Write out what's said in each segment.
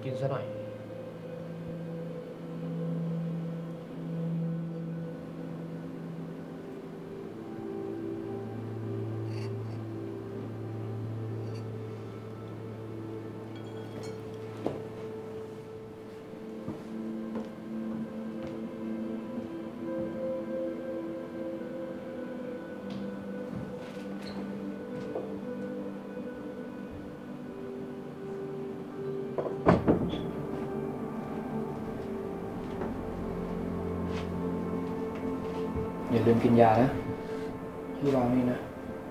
กินซะหน่อยอย่าลืมกินยานะที่วางนี่นะ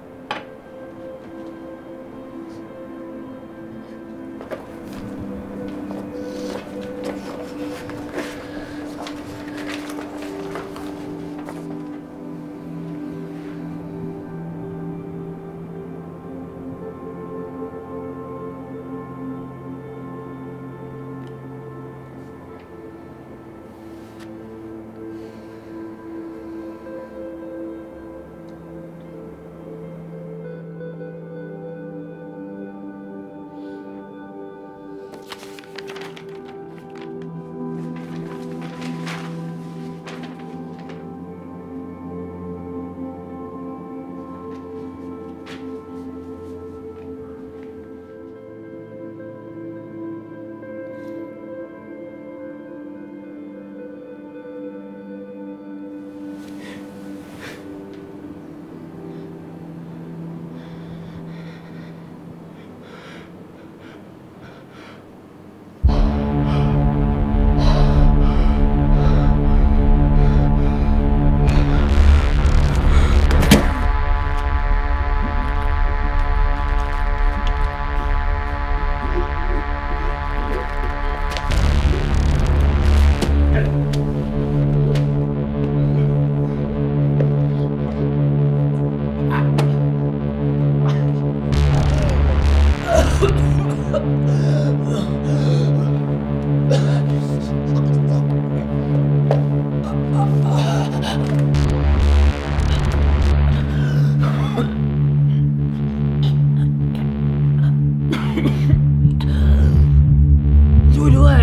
ช่วยด้วย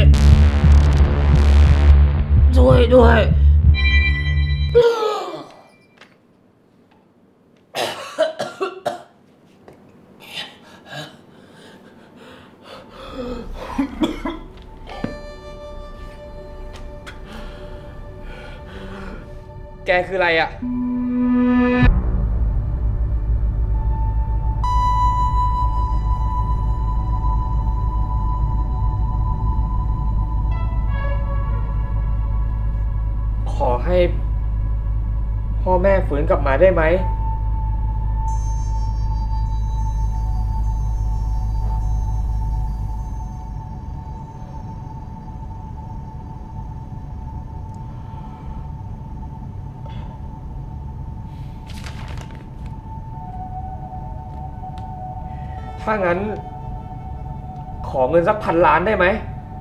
ช่วยด้วยแกคืออะไรอ่ะขอให้พ่อแม่ฟื้นกลับมาได้ไหมถ้างั้นขอเงินสัก1,000,000,000ได้ไหม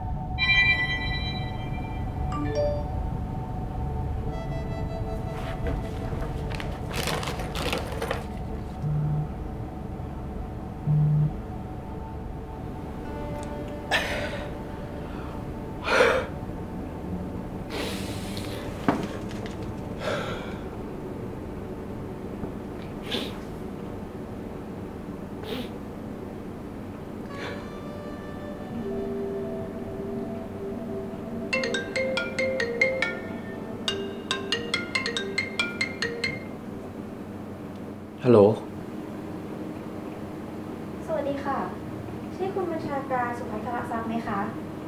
ฮัลโหลสวัสดีค่ะใช่คุณบัญชาการสุภัทรทรัพย์ไหมคะ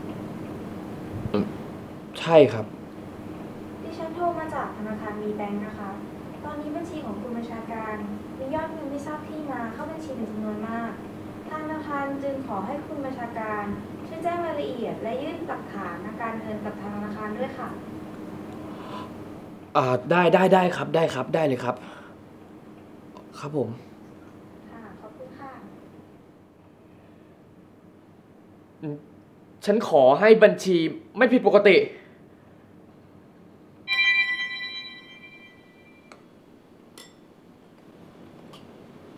ใช่ครับดิฉันโทรมาจากธนาคารมีแบงค์นะคะตอนนี้บัญชีของคุณบัญชาการมียอดเงินไม่ทราบที่มาเข้าบัญชีเป็นจำนวนมากทางธนาคารจึงขอให้คุณบัญชาการช่วยแจ้งรายละเอียดและยื่นหลักฐานการเงินกับทางธนาคารด้วยค่ะได้ครับได้เลยครับครับผมค่ะขอบคุณค่ะฉันขอให้บัญชีไม่ผิดปกติ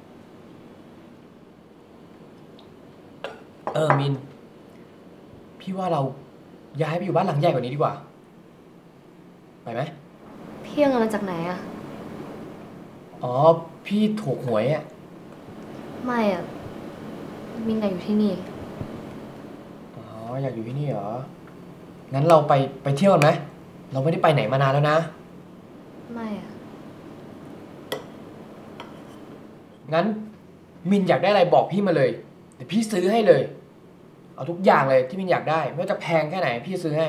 มินพี่ว่าเราย้ายไปอยู่บ้านหลังใหญ่กว่านี้ดีกว่าไปไหมพี่เอาเงินมาจากไหนอะอ๋อพี่ถูกหวยอ่ะไม่อะมินอยากอยู่ที่นี่อ๋ออยากอยู่ที่นี่เหรองั้นเราไปเที่ยวกันไหมเราไม่ได้ไปไหนมานานแล้วนะไม่อะงั้นมินอยากได้อะไรบอกพี่มาเลยเดี๋ยวพี่ซื้อให้เลยเอาทุกอย่างเลยที่มินอยากได้ไม่ว่าจะแพงแค่ไหนพี่ซื้อให้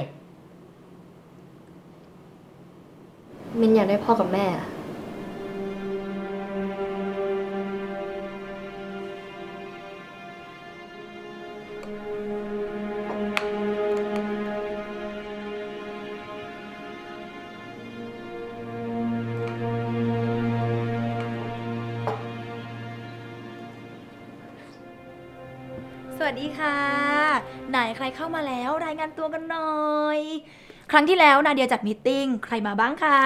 มินอยากได้พ่อกับแม่อะสวัสดีค่ะไหนใครเข้ามาแล้วรายงานตัวกันหน่อยครั้งที่แล้วนาเดียจัดมีตติ้งใครมาบ้างคะ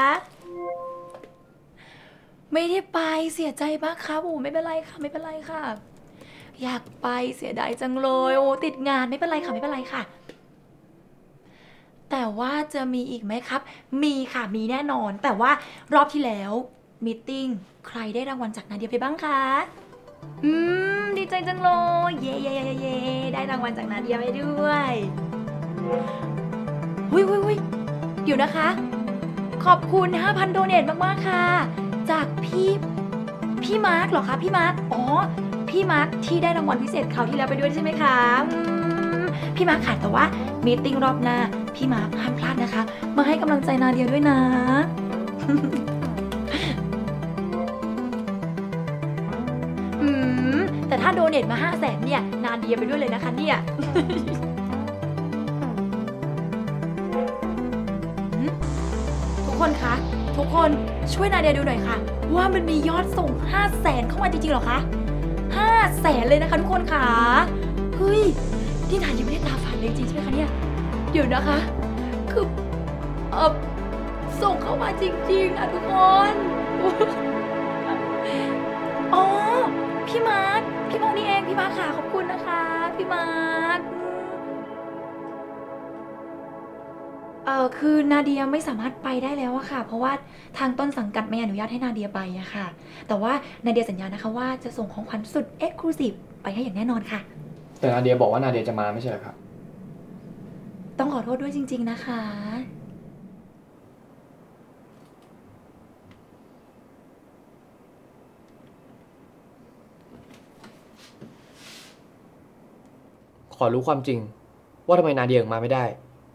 ไม่ได้ไปเสียใจบ้างคะโอ้ไม่เป็นไรค่ะไม่เป็นไรค่ะอยากไปเสียดายจังเลยโอ้ติดงานไม่เป็นไรค่ะไม่เป็นไรค่ะแต่ว่าจะมีอีกไหมครับมีค่ะมีแน่นอนแต่ว่ารอบที่แล้วมีตติ้งใครได้รางวัลจากนาเดียไปบ้างคะดีใจจังเลยเย่เย่เย่เย่ได้รางวัลจากนาเดียไปด้วยหุยเดี๋ยวนะคะขอบคุณ 5,000 โดเนทมากๆค่ะจากพี่มาร์คเหรอคะพี่มาร์คอ๋อพี่มาร์คที่ได้รางวัลพิเศษคราวที่แล้วไปด้วยใช่ไหมคะพี่มาร์คค่ะแต่ว่ามีตติ้งรอบหน้าพี่มาร์คห้ามพลาดนะคะมาให้กำลังใจนาเดียด้วยนะแต่ถ้าโดเนทมา 500,000 เนี่ยนาเดียไปด้วยเลยนะคะเนี่ยทุกคนคะทุกคนช่วยนาเดียดูหน่อยค่ะว่ามันมียอดส่ง 500,000 เข้ามาจริงๆหรอคะ 500,000 เลยนะคะทุกคนค่ะเฮ้ยที่นาเดียไม่ได้ตาฝันเลยจริงใช่ไหมคะเนี่ยเดี๋ยวนะคะคือส่งเข้ามาจริงๆอ่ะทุกคนอ๋อพี่มาร์คนี่เองพี่มาร์คค่ะขอบคุณนะคะพี่มาร์คคือนาเดียไม่สามารถไปได้แล้วอะค่ะเพราะว่าทางต้นสังกัดไม่อนุญาตให้นาเดียไปอะค่ะแต่ว่านาเดียสัญญานะคะว่าจะส่งของขวัญสุดเอ็กซ์คลูซีฟไปให้อย่างแน่นอนค่ะแต่นาเดียบอกว่านาเดียจะมาไม่ใช่เหรอครับต้องขอโทษด้วยจริงๆนะคะขอรู้ความจริงว่าทำไมนาเดียถึงมาไม่ได้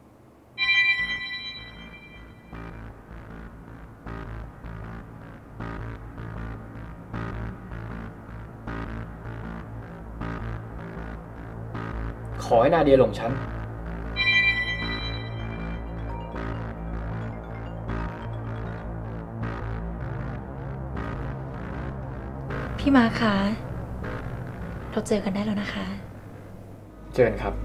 ขอให้นาเดียหลงฉันพี่มาคะเราเจอกันได้แล้วนะคะเชิญครับ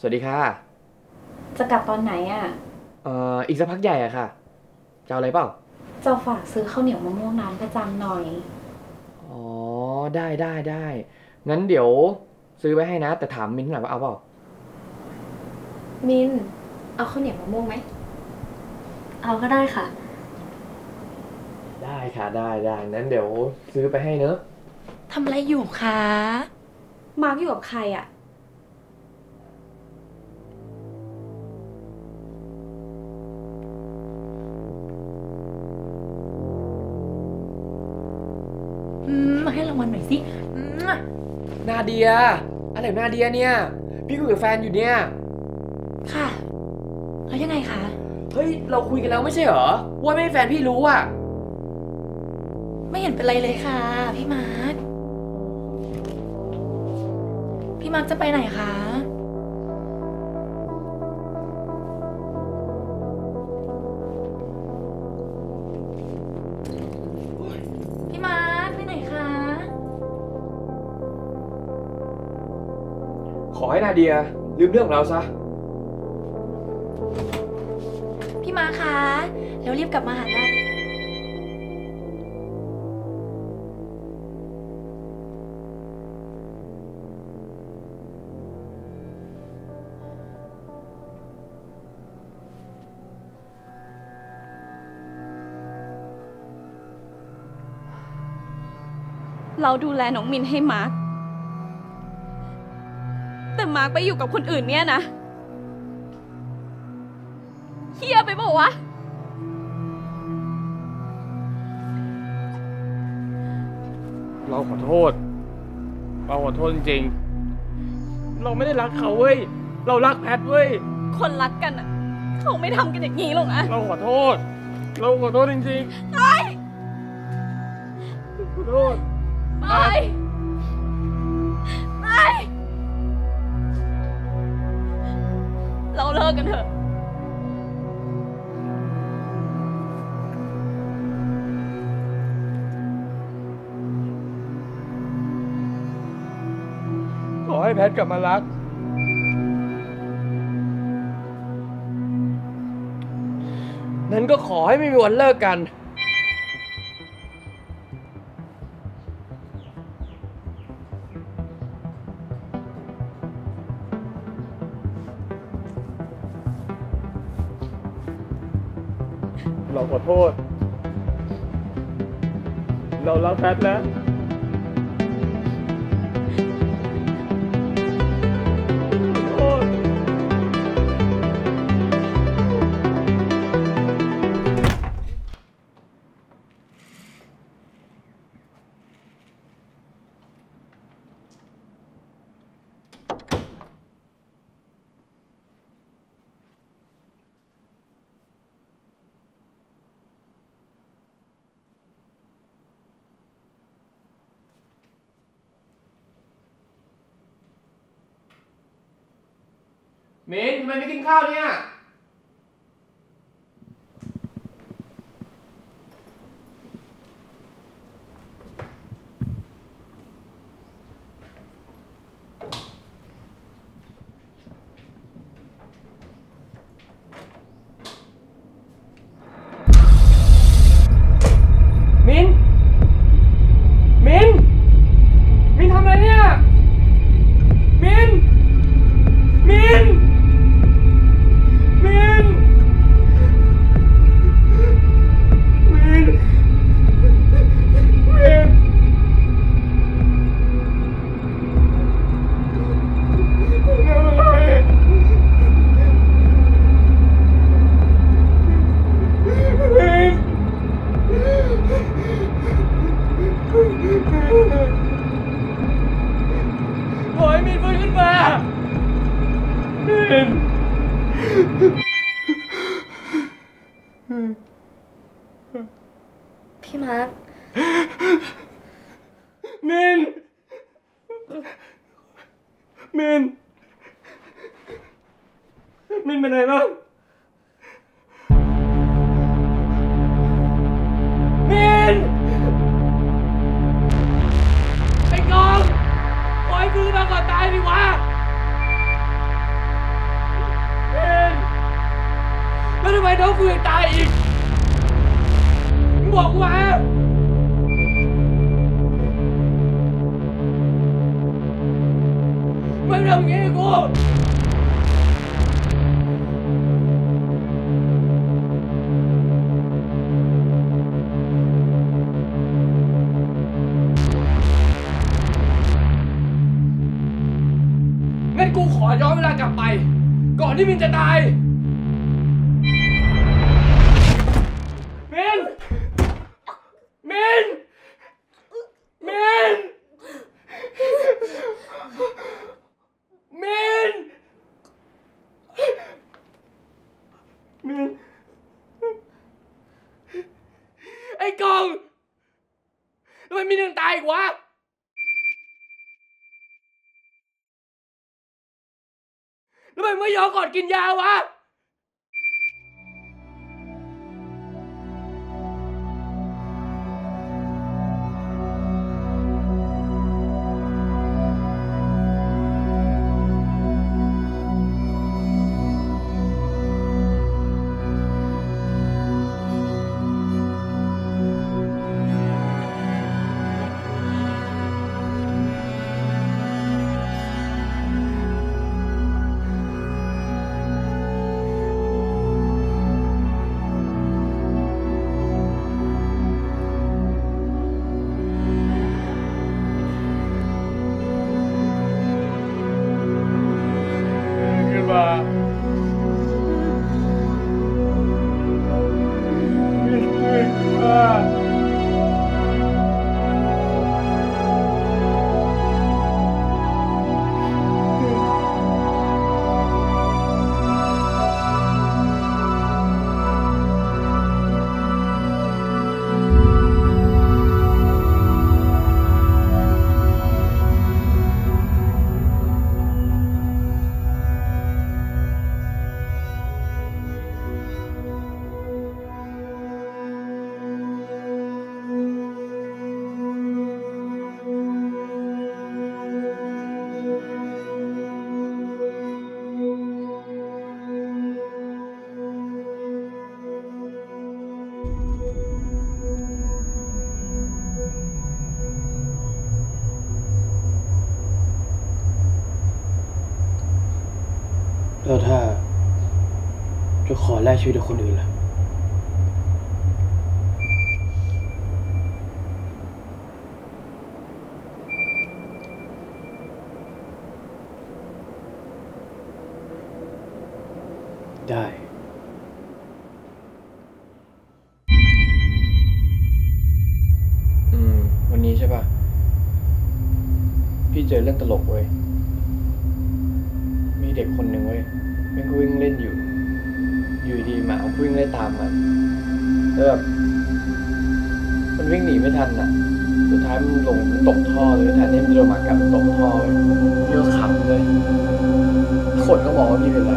สวัสดีค่ะจะกลับตอนไหนอ่ะอีกสักพักใหญ่อะค่ะ จะเอาอะไรเปล่าจะฝากซื้อข้าวเหนียวมะม่วงร้านประจำหน่อยอ๋อ ได้ งั้นเดี๋ยวซื้อไว้ให้นะ แต่ถามมินหน่อยว่าเอาเปล่ามิน เอาข้าวเหนียวมะม่วงไหมเอาก็ได้ค่ะได้ค่ะ ได้งั้นเดี๋ยวซื้อไปให้เนอะทำอะไรอยู่คะมาร์กอยู่กับใครอ่ะมาให้รางวัลหน่อยสินาเดีย อะไรของนาเดียเนี่ย พี่คุยกับแฟนอยู่เนี่ยค่ะ แล้วยังไงคะเฮ้ย เราคุยกันแล้วไม่ใช่เหรอ ว่าไม่ให้แฟนพี่รู้อ่ะไม่เห็นเป็นไรเลยค่ะ พี่มาร์ค พี่มาร์คจะไปไหนคะ พี่มาร์คไปไหนคะขอให้นาเดียลืมเรื่องของเราซะพี่มาร์คคะแล้วรีบกลับมาหานาเราดูแลน้องมินให้มาร์กแต่มาร์กไปอยู่กับคนอื่นเนี่ยนะเฮียไปบอกวะเราขอโทษ เราขอโทษจริงๆ เราไม่ได้รักเขาเว้ย เรารักแพทเว้ยคนรักกันอ่ะ เขาไม่ทำกันอย่างนี้หรอกนะเราขอโทษ เราขอโทษจริงๆขอโทษไปไปเราเลิกกันเถอะขอให้แพทกลับมารัก นั้นก็ขอให้ไม่มีวันเลิกกัน เราขอโทษ เรารักแพทแล้ว ขอโทษ มินทำไมไม่กินข้าวเนี่ย มิน มิน มินทำอะไรเนี่ย มิน มิน มิน มิน มิน ทำอะไรมิน ขอให้มินฟื้นขึ้นมามินพี่มาร์คมิน มิน มินเป็นไงบ้างมิน ไอ้กองปล่อยมือมาก่อนตายดิวะกูยังตายอีกมึงบอกกูมาไม่ทำอย่างนี้กับกูงั้นกูขอย้อนเวลากลับไปก่อนที่มินจะตายมินมินมินมินมินไอ้กองทำไมมินยังตายอีกวะทำไมไม่ยอมก่อนกินยาวะแล้วถ้าจะขอแลกชีวิตกับคนอื่นล่ะได้ วันนี้ใช่ป่ะ พี่เจอเรื่องตลกเว้ย มีเด็กคนหนึ่งเว้ยมันก็วิ่งเล่นอยู่ดีหมาวิ่งไล่ตามมันแล้วแบบมันวิ่งหนีไม่ทันอ่ะสุดท้ายมันตกท่อเลยแทนที่มันจะโดนหมากัดตกท่อเลยพี่ก็ขำเลยคนก็บอกว่าพี่เป็นไร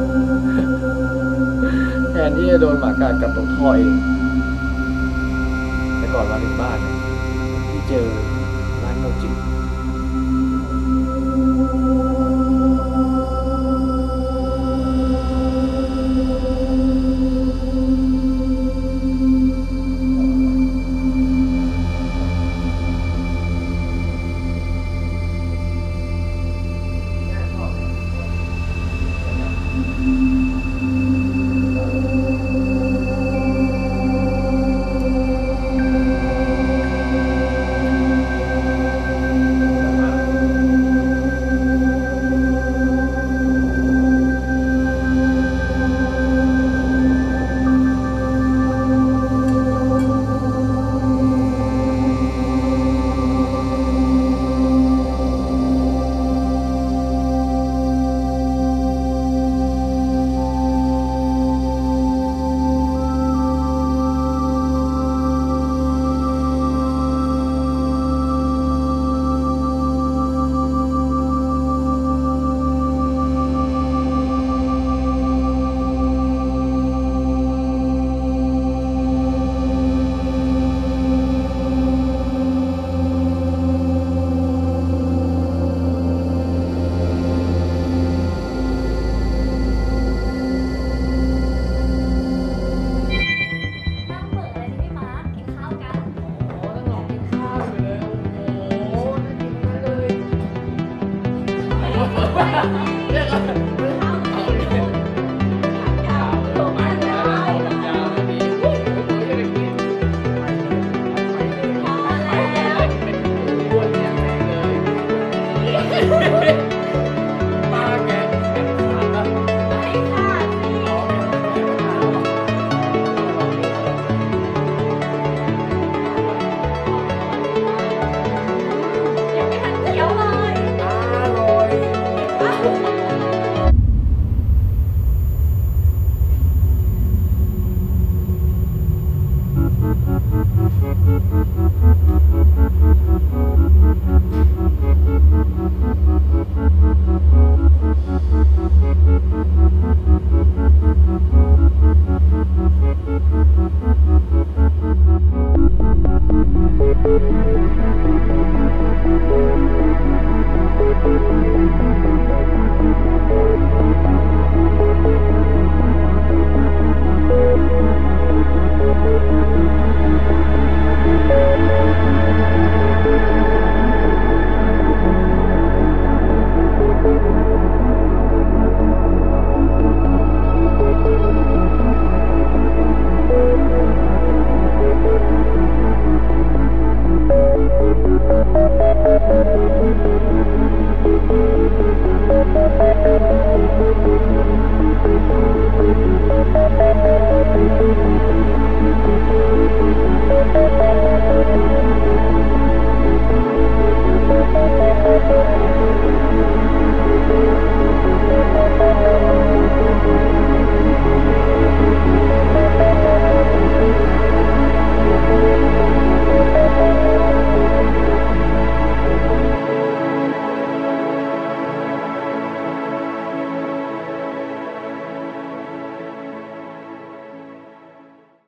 แทนที่จะโดนหมากัดกับตกท่อเองแต่ก่อนมาถึงบ้านเนี่ยพี่เจอร้านโมจิ